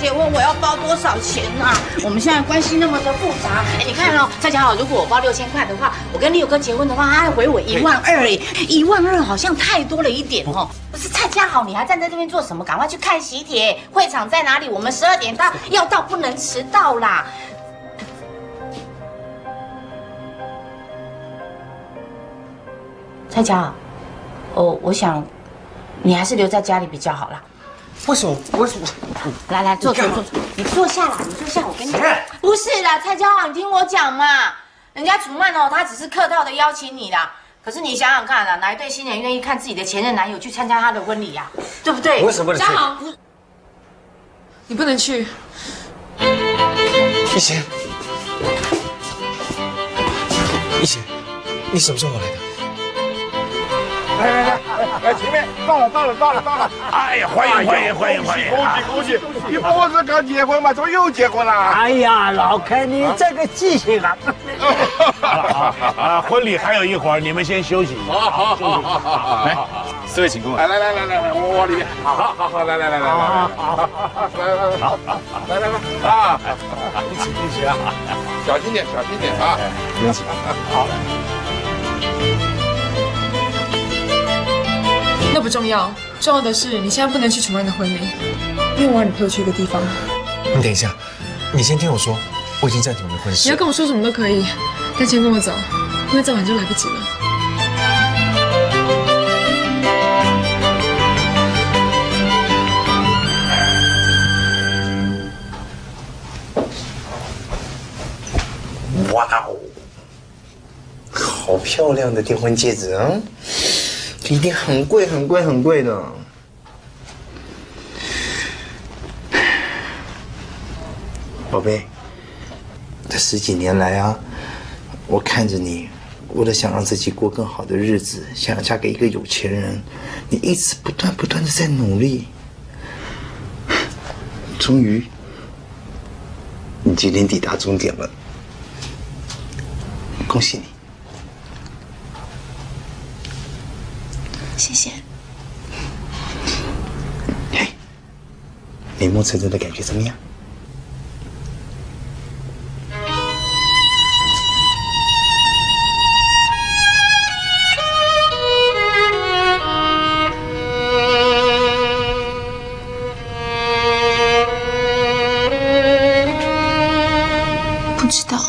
结婚，我要包多少钱啊？我们现在关系那么的复杂。哎，你看哦，蔡家豪，如果我包6000块的话，我跟Leo哥结婚的话，他还回我12000哎，12000好像太多了一点哦。不是蔡家豪，你还站在这边做什么？赶快去看喜帖，会场在哪里？我们12点到，要到不能迟到啦。蔡家豪，哦，我想你还是留在家里比较好啦。 为什么？ 来，坐，你坐下啦，你坐下，我跟你讲，不是啦，蔡家豪，你听我讲嘛，人家楚曼哦，他只是客套的邀请你啦，可是你想想看啊，哪一对新人愿意看自己的前任男友去参加他的婚礼呀？对不对？ 为什么不能去？ 家豪，你不能去。 一贤，你什么时候回来的？ 来，前面到了！ 哎呀，欢迎！ 恭喜！你不是刚结婚吗？怎么又结婚了？ 哎呀，老开你这个记性啊！婚礼还有一会儿，你们先休息。 好， 来，4位请过来。 来，我往里面。好，来，啊！一起啊！小心点啊！ 不用紧。好。 那不重要，重要的是你现在不能去楚曼的婚礼，因为我要你陪我去一个地方。 你等一下，你先听我说，我已经暂停我们的婚事。 你要跟我说什么都可以，但先跟我走，因为再晚就来不及了。 哇哦，好漂亮的订婚戒指啊！ 一定很贵的。宝贝，这10几年来啊，我看着你，为了想让自己过更好的日子，想要嫁给一个有钱人，你一直不断的在努力。终于，你今天抵达终点了，恭喜你！ 谢谢。 嘿，美梦成真的感觉怎么样？ 不知道。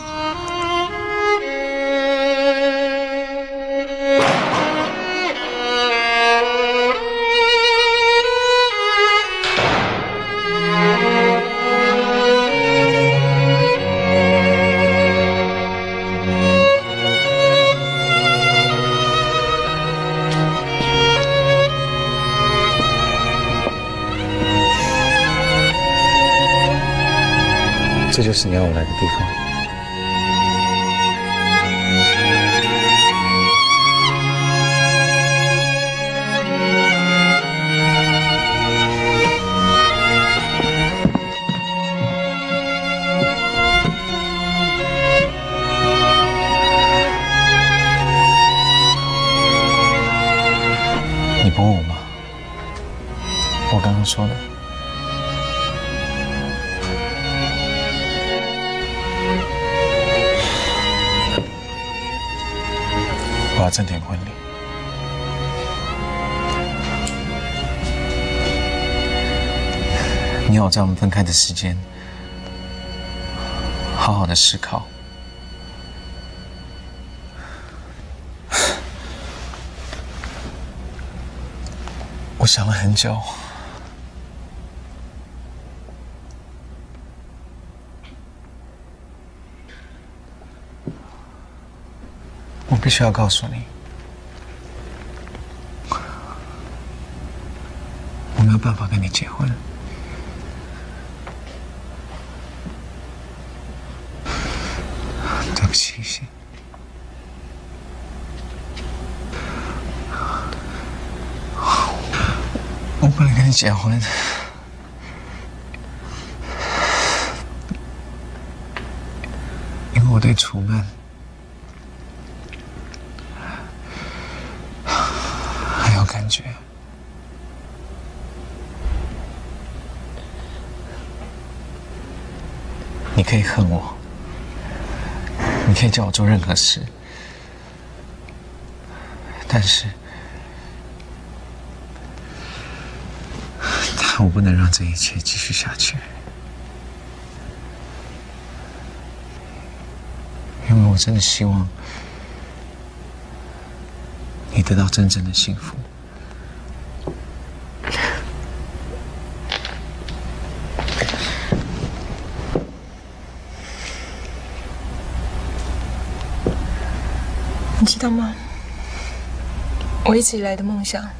这就是你要我来的地方。你不问我吗？我刚刚说了。 我要暂停婚礼。你要我在我们分开的时间，好好的思考。我想了很久。我必须要告诉你，我没有办法跟你结婚。对不起，欣。我不能跟你结婚，因为我对楚曼。 感觉， 你可以恨我，你可以叫我做任何事，但我不能让这一切继续下去，因为我真的希望你得到真正的幸福。 你知道吗？我一直以来的梦想，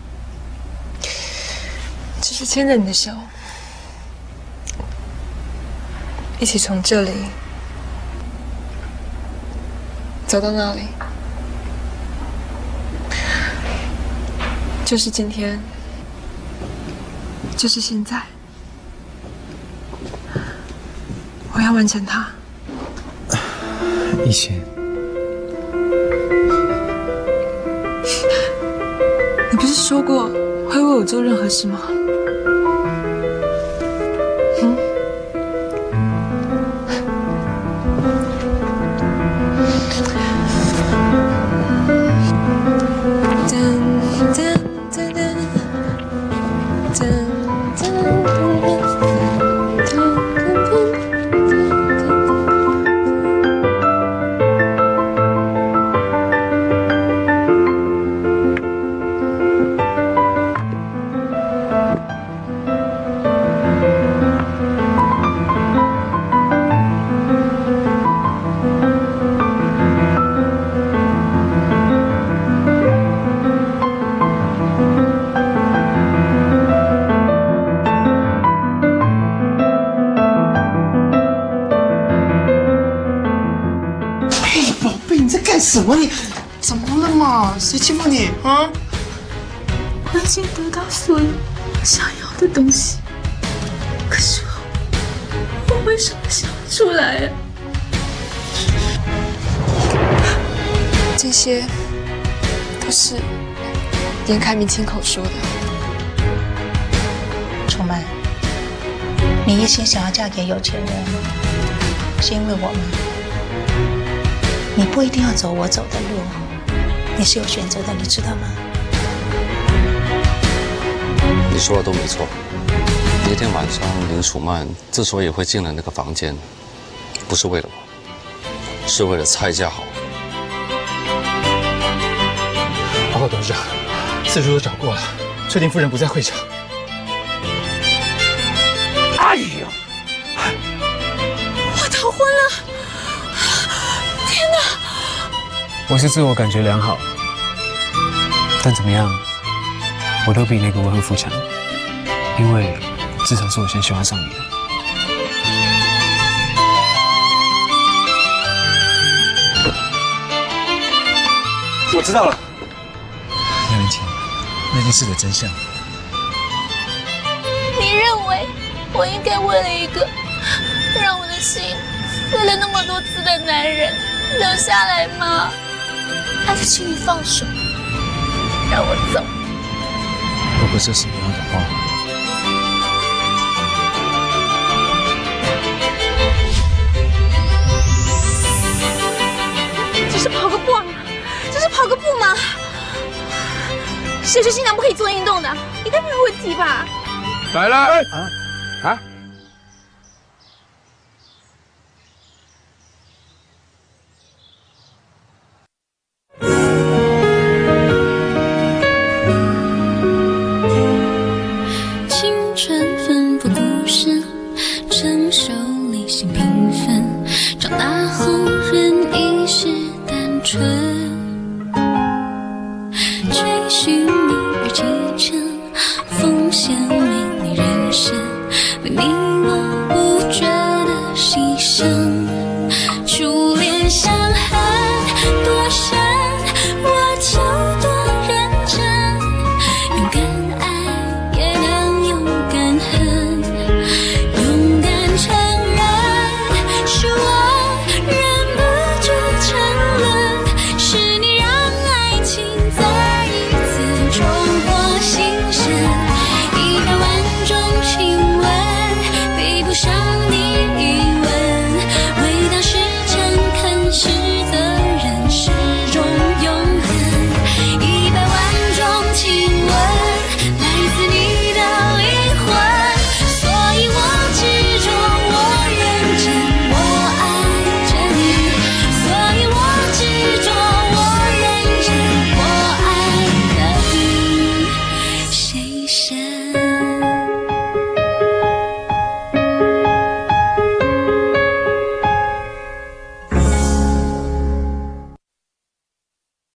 就是牵着你的手，一起从这里走到那里。就是今天，就是现在，我要完成它。 一贤， 你不是说过会为我做任何事吗？ 什么你？怎么了嘛？谁欺负你啊？ 我已经得到所有想要的东西，可是我为什么想不出来呀？这些都是严凯明亲口说的。 楚曼，你一心想要嫁给有钱人，是因为我吗？你不一定要走我走的路，你是有选择的，你知道吗？ 你说的都没错。那天晚上，林楚曼之所以会进了那个房间，不是为了我，是为了蔡家豪。 报告董事长，四处都找过了，确定夫人不在会场。 哎呀！ 我逃婚了！天哪！ 我是自我感觉良好，但怎么样，我都比那个未婚夫强，因为至少是我先喜欢上你的。 我知道了， 梁云清，那件事的真相。 你认为我应该为了一个让我的心碎了那么多次的男人留下来吗？还是请你放手，让我走。 如果这是你要的话， 只是跑个步嘛，只是跑个步嘛。谁说新娘不可以做运动的？应该没有问题吧？ 来了，啊！ 青春奋不顾身，承受理性平